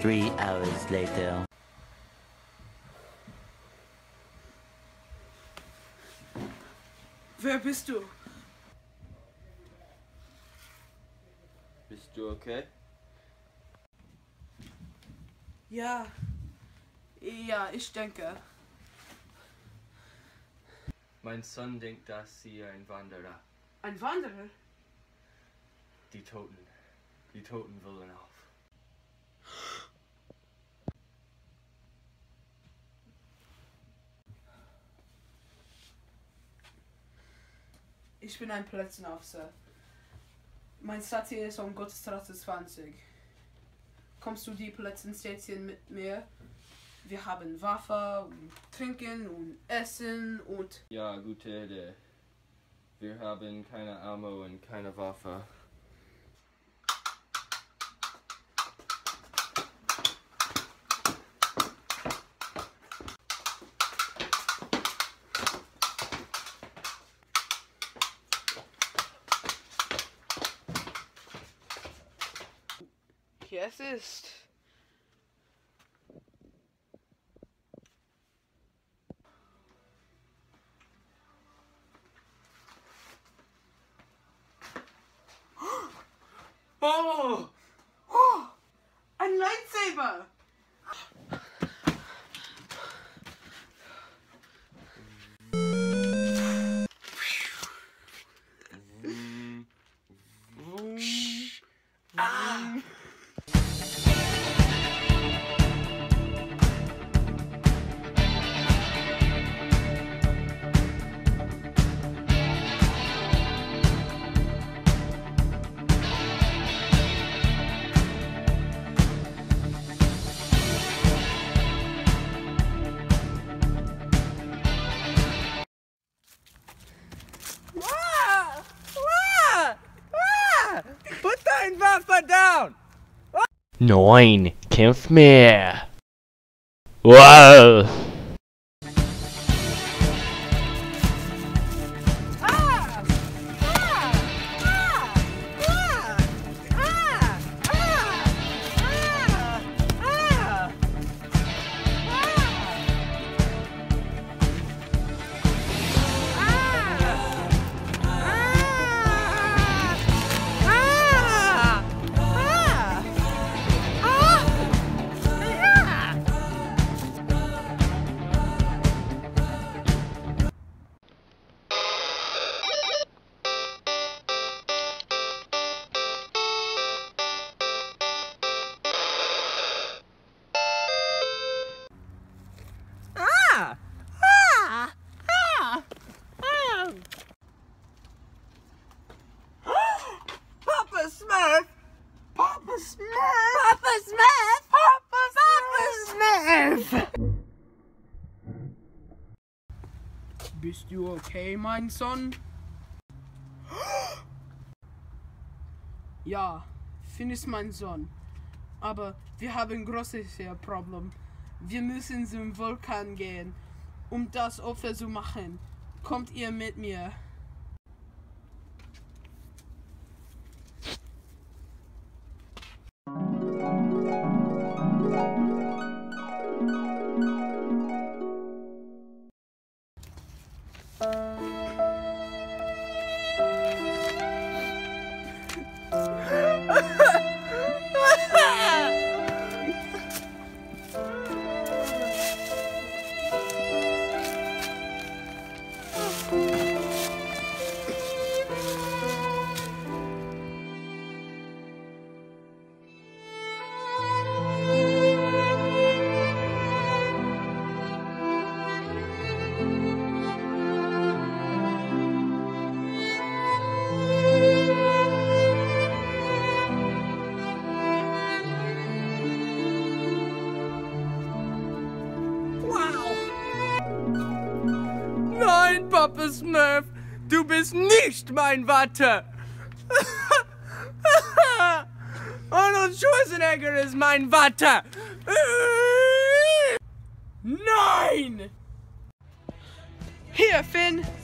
3 hours later. Wer bist du? Bist du okay? Ja. Ja, ich denke. Mein Sohn denkt, dass sie ein Wanderer. Ein Wanderer? Die Toten wollen auf. Ich bin ein Plätzenofficer. Mein Stati ist um Gottesstraße 20. Kommst du die Plätzenstation mit mir? Wir haben Waffe, und Trinken und Essen und... Ja, gute Idee. Wir haben keine Ammo und keine Waffe. Hier es ist. Oh! Oh, ein Lightsaber! Put dein Waffe down! 9. Kämpf mehr! Wow! Papa Smurf! Papa Smurf! Papa Smith! Papa Smurf! Bist du okay, mein Sohn? Ja, Finn ist mein Sohn. Aber wir haben ein großes Problem. Wir müssen zum Vulkan gehen, um das Opfer zu machen. Kommt ihr mit mir? Nein, Papa Smurf! Du bist nicht mein Vater! Arnold Schwarzenegger ist mein Vater! Nein! Hier, Finn!